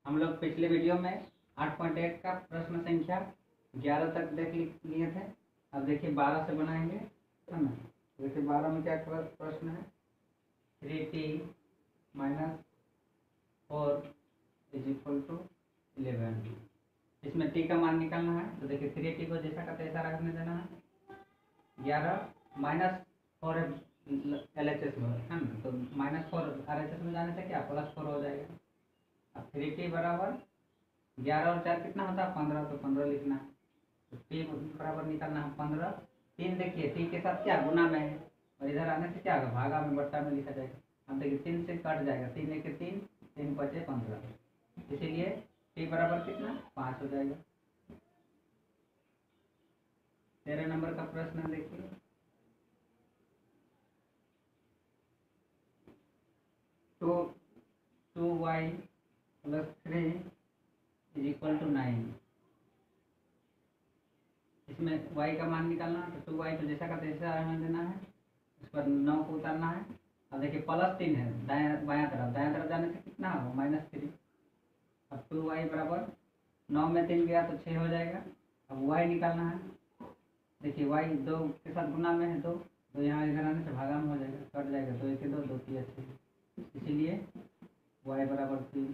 हम लोग पिछले वीडियो में 8.1 का प्रश्न संख्या 11 तक देख लिए थे। अब देखिए 12 से बनाएंगे, है ना। देखिए 12 में क्या प्रश्न है, 3t minus 4 is equal to 11। इसमें t का मान निकालना है। तो देखिए 3t को जैसा का तैसा रखने देना है। 11 माइनस 4 LHS में, है ना। तो -4 RHS में जाने से क्या +4 हो जाएगा। अब 3t बराबर 11 और 4 कितना होता है 15, तो 15 लिखना है। तो t बराबर निकालना है 15। 3 देखिए t के साथ क्या गुना में है, और इधर आने से क्या होगा भागा में बट्टा में लिखा जाएगा। अब देखिए 3 से कट जाएगा, 3 एक 3, 3 बचे 15, इसीलिए t बराबर कितना 5 हो जाएगा। 13 नंबर का प्रश्न देखिए, तो 2y + 3 इज इक्वल टू 9। इसमें y का मान निकालना है। तो 2y को जैसा का तैसा रहने देना है, इस पर 9 को उतारना है। अब देखिए +3 है बायां तरफ जाने से कितना होगा -3। अब 2y बराबर 9 में 3 गया तो 6 हो जाएगा। अब y निकालना है। देखिए y 2 के साथ गुना में है 2, तो यहाँ इधर आने से भागा में हो जाएगा, कट जाएगा। 2 1 2, 2 3 6, इसीलिए y बराबर 3।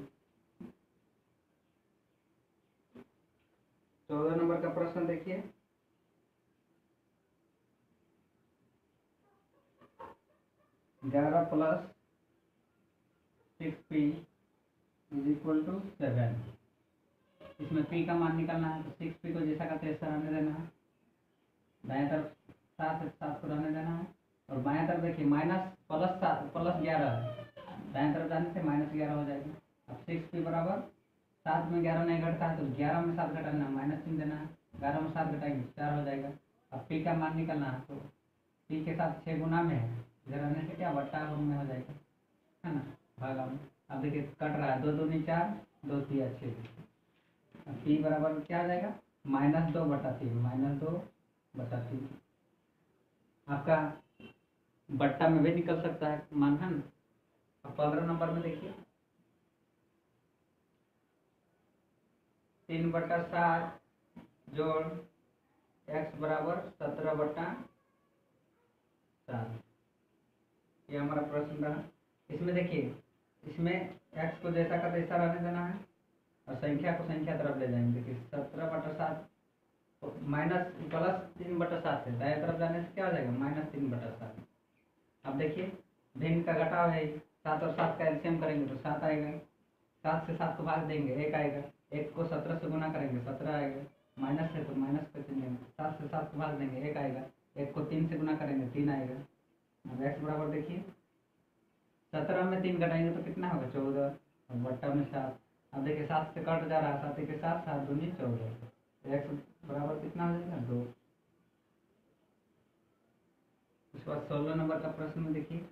14 नंबर का प्रश्न देखिए, +11 + 6p इज इक्वल टू 7। इसमें p का मान निकालना है। तो 6p को जैसा का तैसा रहने देना है। दाएं तरफ 7 को रहने देना है, और बाएं तरफ देखिए +11 है, दाएं तरफ जाने से -11 हो जाएगा। अब 6p बराबर 7 में 11 नहीं घटता है, तो 11 में 7 घटाना है, -3 देना है। 11 में 7 घटाएंगे 4 हो जाएगा। अब p का मान निकालना है। तो p के साथ 6 गुना में है, इधर आने से क्या बट्टा में हो जाएगा, है ना, भागा में। अब देखिए कट रहा है, 2 2 4, 2 3 6। अब p बराबर क्या आ जाएगा -2/3, -2/3। आपका बट्टा में भी निकल सकता है मान, है ना। अब 15 नंबर में देखिए, 3/7 जोड़ x बराबर 17/7, ये हमारा प्रश्न रहा। इसमें देखिए, इसमें x को जैसा का तैसा रहने देना है, और संख्या को संख्या तरफ ले जाएंगे। देखिए 17/7 +3/7 है, दाएं तरफ जाने से क्या हो जाएगा -3/7। अब देखिए भिन्न का घटाव है, 7 और 7 का एलसीएम करेंगे तो 7 आएगा। 7 से 7 को भाग देंगे 1 आएगा। 1 को 17 से गुना करेंगे 17 आएगा। माइनस है तो माइनस कर देंगे, 7 से 7 को भाग देंगे 1 आएगा। 1 को 3 से गुना करेंगे 3 आएगा। अब x बराबर देखिए 17 में 3 घटाएंगे तो कितना होगा 14, और बट्टा में 7। अब देखिए 7 से कट जा रहा है, 7 के साथ 7 दूनी 14, तो x बराबर कितना हो जाएगा 2। उसके बाद 16 नंबर का प्रश्न में देखिए,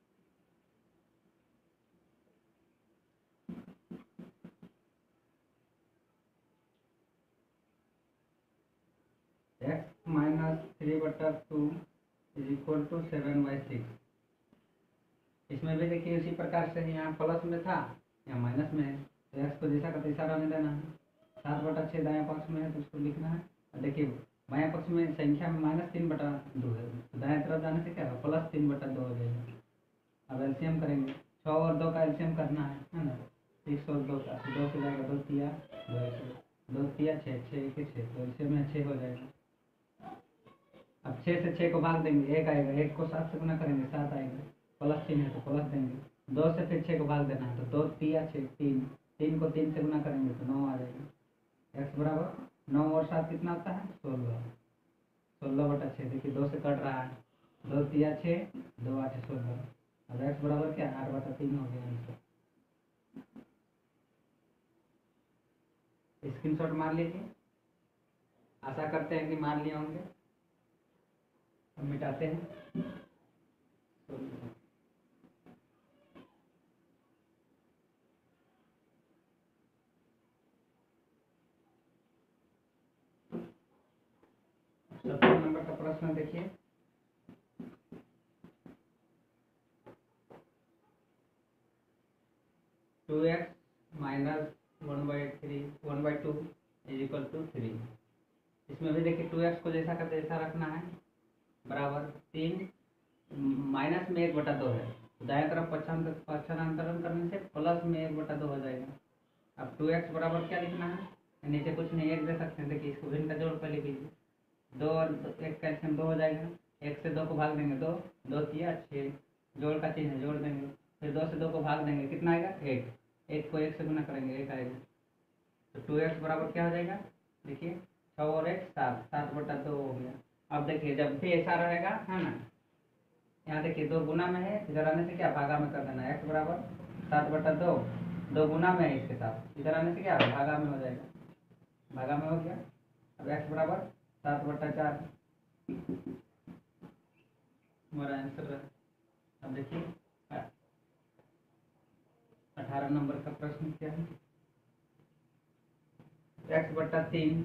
x -3/2 इज इक्वल टू 7/6। इसमें भी देखिए उसी प्रकार से यहाँ प्लस में था, यहाँ माइनस में है, तो x को जैसा का तैसा रहने देना है। 7/6 दाएं पक्ष में है तो उसको लिखना है। और देखिए बाएं पक्ष में संख्या में -3/2 है, तो दाएं तरफ जाने से क्या होगा +3/2 हो जाएगा। अब एलसीएम करेंगे, 6 और 2 का एलसीएम करना है ना। 6 और 2 का 2 से जाएगा 2 तिया 2 तिया 6, 6 के 6, तो एलसीएम में 6 हो जाएगा। अब 6 से 6 को भाग देंगे 1 आएगा। 1 को 7 से गुना करेंगे 7 आएगा। +3 है तो प्लस देंगे। 2 से फिर 6 को भाग देना है, तो 2 तिया 6, 3, 3 को 3 से गुना करेंगे तो 9 आ जाएगा। x बराबर 9 और 7 कितना होता है 16, 16/6। देखिए 2 से कट रहा है, 2 तिया 6, 2 8 16। अब x बराबर क्या 8/3 हो गया आंसर। स्क्रीनशॉट मार लीजिए, आशा करते हैं कि मार लिए होंगे। अब मिटाते हैं। सत्रह नंबर का प्रश्न देखिए, two x 1/3 1/2 is equal to 3। इसमें भी देखिए 2x को जैसा का तैसा रखना है, बराबर 3 माइनस में 1/2 है, दाएं तरफ पक्षांतरण करने से प्लस में 1/2 हो जाएगा। अब 2x बराबर क्या लिखना है, नीचे कुछ नहीं 1 दे सकते हैं। देखिए इसको भिन्न का जोड़ पहले कीजिए, 2 और 1 कैल्शियम 2 हो जाएगा, 1 से 2 को भाग देंगे 2, 2 तिया 6, जोड़ का चिन्ह है जोड़ देंगे, फिर 2 से 2 को भाग देंगे, कितना आएगा 1, 1 को 1 से गुना करेंगे 1 आएगा। तो 2x बराबर क्या हो जाएगा, देखिए 6 और 1 7, 7/2 हो गया। अब देखिए जब भी ऐसा रहेगा है ना, यहाँ देखिए 2 गुना में है, इधर आने से क्या भागा में कर देना, x बराबर 7/2, 2 गुना में है इसके साथ, इधर आने से क्या भागा में हो जाएगा, भागा में हो गया। अब x बराबर 7/4 हमारा आंसर है। अब देखिए 18 नंबर का प्रश्न क्या है, x/3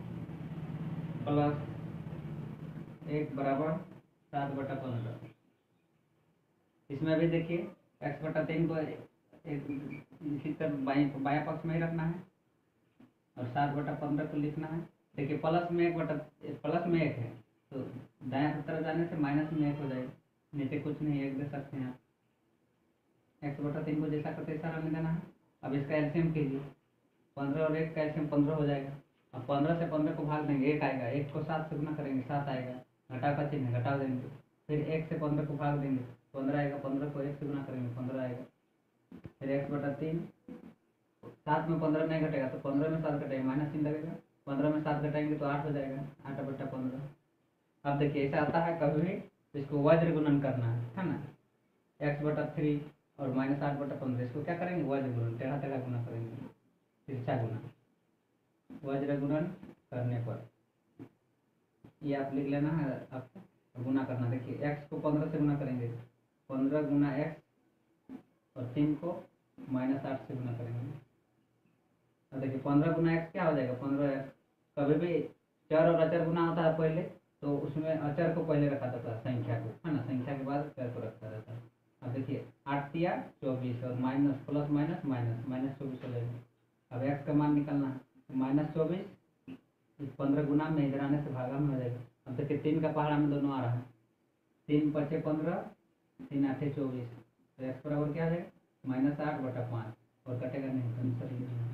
प्लस 1 बराबर 7/15। इसमें भी देखिए x/3 को इसी तरह बाएं पक्ष में ही रखना है और 7/15 को लिखना है। देखिए प्लस में 1 है, तो दाएं तरफ जाने से माइनस में 1 हो जाएगा, नीचे कुछ नहीं 1 दे सकते हैं आप। x/3 को जैसा का तैसा रहने देना है। अब इसका एलसीएम कीजिए, 15 और 1 का एलसीएम 15 हो जाएगा। अब 15 से 15 को भाग देंगे 1 आएगा, 1 को 7 से गुना करेंगे 7 आएगा, घटाव का चिन्ह घटा देंगे, फिर 1 से 15 को भाग देंगे 15 आएगा, 15 को 1 से गुना करेंगे 15 आएगा, फिर x/3 7 में 15 नहीं घटेगा तो 15 में 7 घटेगा, माइनस चिन्ह लगेगा, 15 में 7 घटाएंगे तो 8 हो जाएगा, 8/15। अब देखिए ऐसा आता है कभी भी, तो इसको वज्र गुणन करना है ना, x/3 और माइनस 8/15, इसको क्या करेंगे वज्र गुणन, टेढ़ा टेढ़ा गुना करेंगे, तिरछा गुना, वज्र गुणन करने पर ये आप लिख लेना है, आपको गुना करना। देखिए x को 15 से गुना करेंगे, 15 गुना x और 3 को -8 से गुना करेंगे। अब देखिए 15 गुना x क्या हो जाएगा, 15x। कभी भी चर और अचर गुना होता है पहले, तो उसमें अचर को पहले रखा जाता है, संख्या को है ना, संख्या के बाद चर को रखा जाता है। अब देखिए 8 तिया 24 और माइनस प्लस माइनस माइनस -24 हो जाएगा। अब x का मान निकालना है, -24 15 गुना में इधर आने से भागा में हो जाएगा। अब देखिए 3 का पहाड़ा में दोनों आ रहा है, 3 5 15, 3 8 24, तो x बराबर क्या आ जाएगा -8/5 और कटेगा नहीं, आंसर ही नहीं है।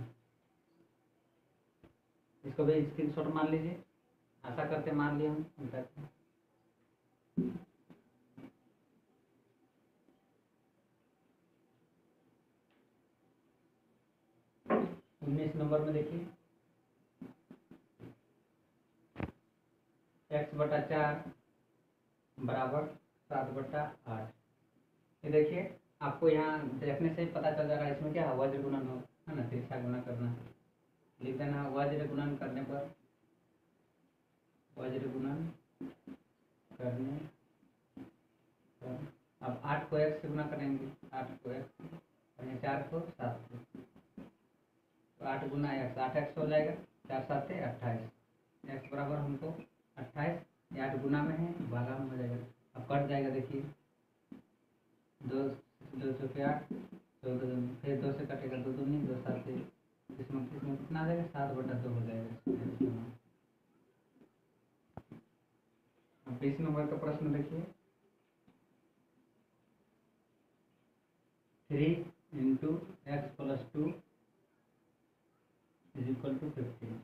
इसको भी स्क्रीनशॉट मान लीजिए, आशा करते मान लिया हम। 19 नंबर में देखिए x/4 बराबर 7/8। ये देखिए आपको यहाँ देखने से ही पता चल जाएगा, इसमें क्या है वज्र गुणन हो है ना, तिरछा गुना करना है, लिख देना वज्र गुणन करने पर, वज्र गुणन करने पर। अब 8 को 1 से गुना करेंगे, 8 को 1 और 4 को 7 से, तो 8 गुना x 8x हो जाएगा, 4 7 28, x बराबर हमको 28, 8 गुना में है भागा में हो जाएगा। अब कट जाएगा, देखिए 2 2 8, 14 फिर 2 से कटेगा 2 दूनी 2 7, इसमें कितना आ जाएगा 7/2 हो जाएगा। अब 20 नंबर का प्रश्न देखिए, 3 × x + 2 = 15।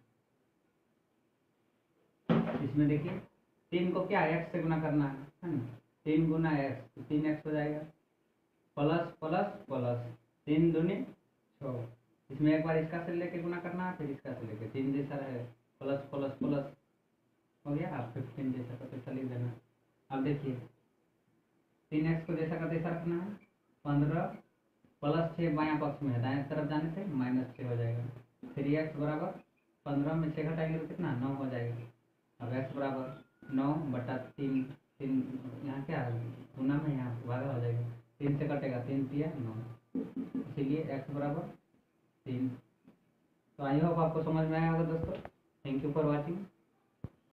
इसमें देखिए 3 को क्या x से गुना करना है ना, 3 गुना x तो 3x हो जाएगा, प्लस प्लस प्लस 3 दूनी 6, इसमें एक बार इसका से लेके गुना करना है, फिर इसका से लेके 3 जैसा रहे, प्लस प्लस प्लस हो गया। आप 15 जैसा का तैसा लिख देना। अब देखिए 3x को जैसा का तैसा रखना है, 15 प्लस 6 बायां पक्ष में है, दाएं तरफ जाने से -6 हो जाएगा, फिर x बराबर 15 में 6 घटाएंगे तो कितना 9 हो जाएगा। अब x बराबर 9/3, 3 यहाँ क्या है गुना में, यहाँ भागा हो जाएगा, 3 से कटेगा 3 तिया 9, इसीलिए x बराबर 3। तो आई होप आपको समझ में आया होगा दोस्तों। Thank you for watching.